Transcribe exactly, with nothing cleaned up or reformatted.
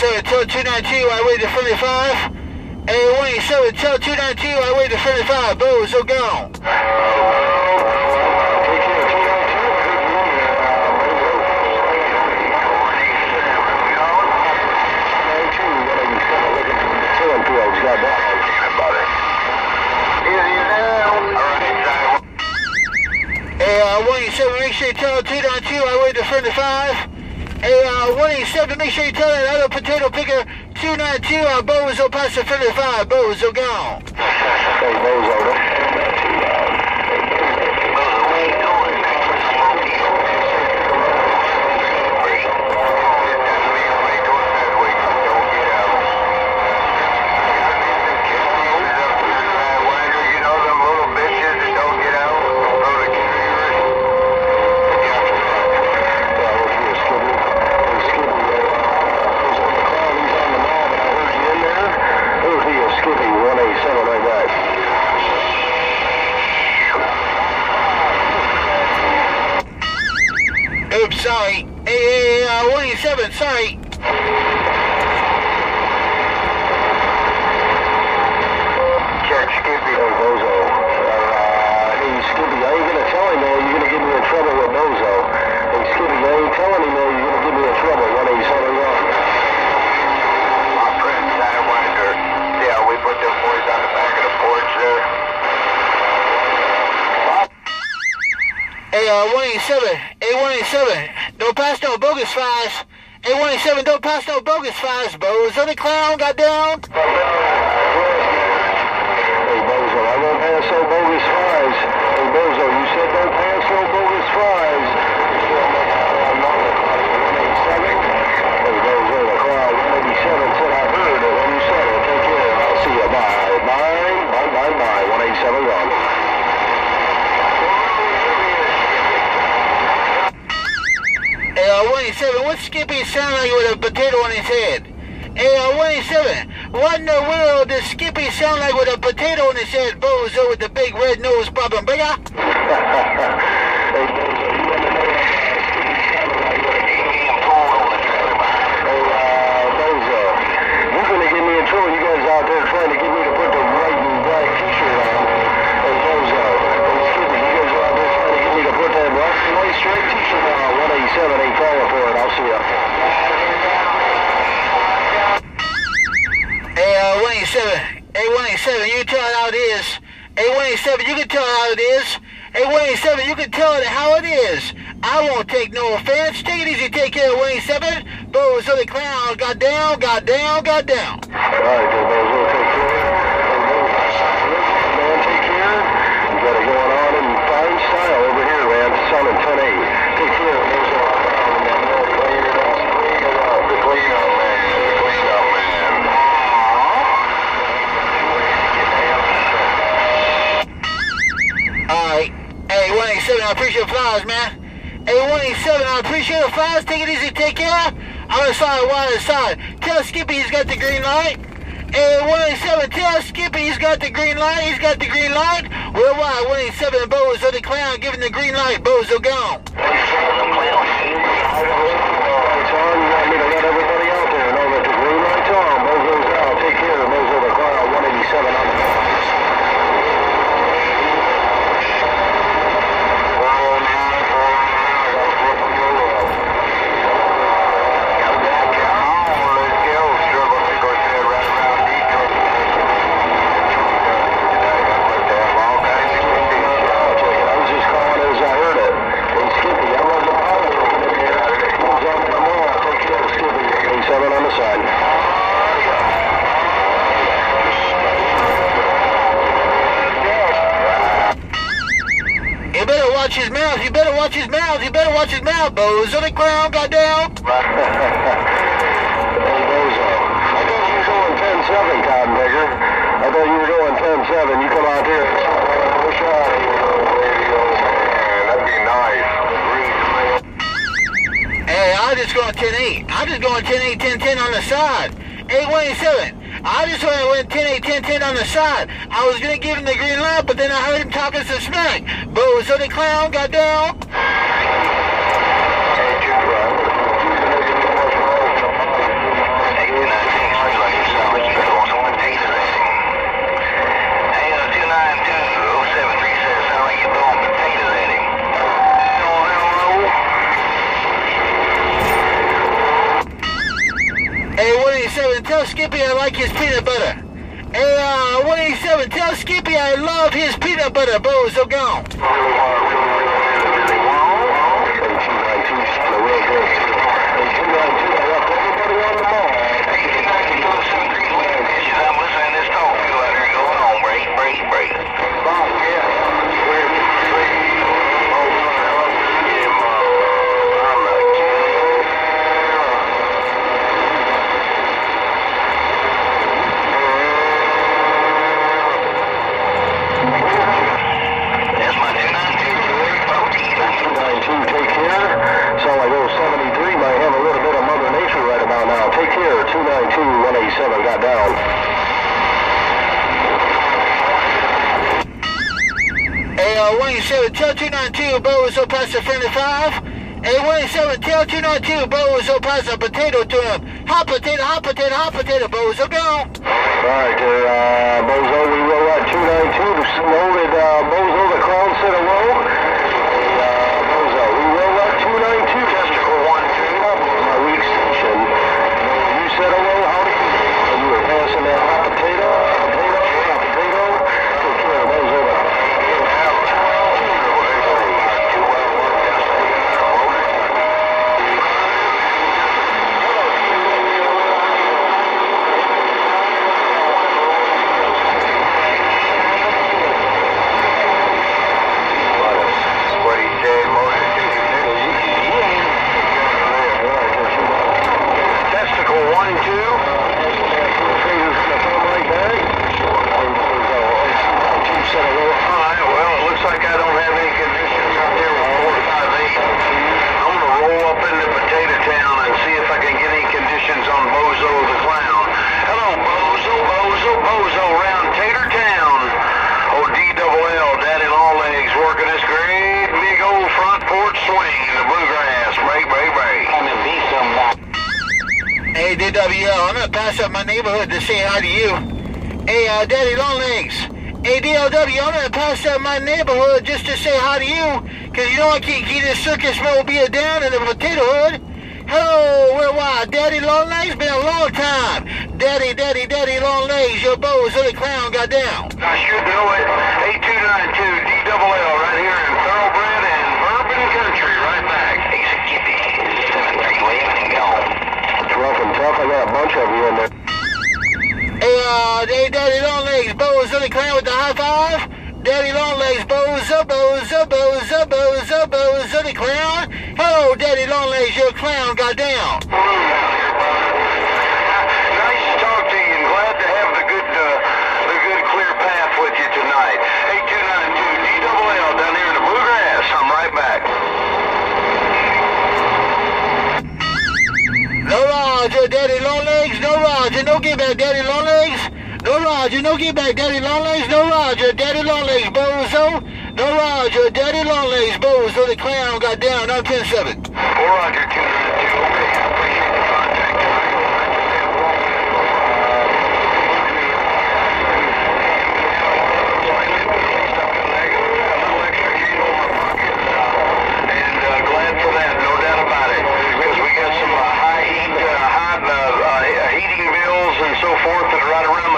seven, tell two nine two, I wait to friendly five. A one eight seven, tell two nine two, I wait to friendly five. Bozo gone. one eighty-seven, make sure you tell two nine two, I wait to friendly five. Hey, uh, one eighty-seven, make sure you tell that other potato picker two nine two, uh, Bozo past the friendly five. Bozo gone. Hey, Bozo. Oops, sorry. Hey, hey, uh, one eighty-seven, sorry. Check Skippy. Hey, Bozo. Uh, hey, Skippy, I ain't gonna tell him, man. You're gonna get me in trouble with Bozo. Hey, Skippy, I ain't telling him, man. You're gonna get me in trouble. one eighty-seven, one. My friend, Sidewinder. Yeah, we put them boys on the back of the porch there. Hey, uh, one eighty-seven, hey, one eighty-seven, don't pass no bogus fires. Hey, one eighty-seven, don't pass no bogus fires, Bozo the clown got down. Hey, Bozo, I won't pass no bogus fires. Hey, Bozo, you said don't pass no bogus fires. Hey, Bozo, the crowd, one eighty-seven said I heard it when you said it. Take care, I'll see you. Bye, bye, bye, bye, bye, one eighty-seven, one. Hey, uh, one eighty-seven, what's Skippy sound like with a potato on his head? Hey, uh, one eighty-seven, what in the world does Skippy sound like with a potato on his head? Bozo with the big red nose problem bigger? Hey, Bozo, you want to know what Hey, uh, Bozo, you're going to get me in trouble. You guys out there trying to get me to put the white and black t-shirt on. Hey, Bozo, hey, Skippy, you guys are out there trying to get me to put that white and white straight t-shirt on. one eighty-seven ain't falling for it. I'll see ya. Hey, uh, one eighty-seven, hey, one eighty-seven, you tell it how it is. Hey, one eighty-seven, you can tell it how it is. Hey, one eighty-seven, you can tell it how it is. I won't take no offense. Take it easy, take care, one eighty-seven. Bozo the clown got down, got down, got down. All right, then, Bozo, take care. Man, take care. You got it going on in fine style over here, man. Sun and ten eight. Take care, Bozo. Clean it up, clean it up, clean up, man. Clean up, man. Alright. Hey, one eighty-seven, I appreciate the flowers, man. Hey, one eighty-seven, I appreciate the flowers. Take it easy, take care. I'm on the side, one on the side. Tell Skippy he's got the green light. Hey, one eighty-seven, tell Skippy he's got the green light. He's got the green light. Worldwide, one eighty-seven, Bozo the clown giving the green light. Bozo gone. It's on. You want me to let everybody out there know that the green light's on. Bozo's out. Take care of Bozo the clown, one eighty-seven on the phone. Watch his mouth, you better watch his mouth, you better watch his mouth, Bozo the clown got down. Hey, Bozo, I thought you were going ten seven, Cotton Picker. I thought you were going ten seven. You come out here and push out of your radio, man. That'd be nice. Hey, I just going ten eight. I just going ten eight, ten ten on the side. eight one eight seven. I just went ten eight, ten ten on the side. I was going to give him the green light, but then I heard him talking some smack. Bozo the clown got down. Hey, tell Skippy I like his peanut butter. Hey, uh, one eighty-seven, tell Skippy I love his peanut butter. Bozo gone. Got down. Hey, uh, one eighty-seven, tell two ninety-two, Bozo past the friendly five. Hey, one eighty-seven, tell two ninety-two, Bozo past the potato to him. Hot potato, hot potato, hot potato, Bozo, go. Alright, uh, Bozo, we roll at two ninety-two, loaded, uh, Bozo, the crown center row. Uh, Bozo, we roll at two ninety-two, testicle one two, my weak station. You said a roll, how do you? You were passing that hot potato, potato, hot potato. Take care of those over. Hey, D W L, I'm gonna pass up my neighborhood to say hi to you. Hey, uh, Daddy Longlegs. Hey, D L W, I'm gonna pass up my neighborhood just to say hi to you, cause you know I can't keep this circus mobile down in the potato hood. Hello, worldwide, Daddy Longlegs, been a long time. Daddy, Daddy, Daddy Longlegs, your Bozo the clown got down. I should know it. eight two nine two D L L right here in Thoroughbred and Urban Country, right back. Hey, Skippy, seven three waving and gone. It's rough and tough. I got a bunch of you in there. Hey, uh, hey, Daddy Longlegs, Bozo the clown with the high five. Daddy Longlegs, Bozo, Bozo, Bozo, Bozo, Bozo the clown. Hello, Daddy Longlegs, your clown got down. Nice to talk to you, and glad to have the good, uh, the good clear path with you tonight. eight two nine two D L L down here in the bluegrass. I'm right back. No Roger, Daddy Longlegs, no Roger, no get back, Daddy Longlegs. No Roger, no get back, Daddy Longlegs, no Roger, Daddy Longlegs, Bozo. No Roger, Daddy Longlegs, Bozo the clown got down on ten seven. four Roger, two nine two, okay, I appreciate the contact. And uh, glad for that, no doubt about it, because we got some uh, high heat, uh, high uh, uh, heating bills and so forth that are right around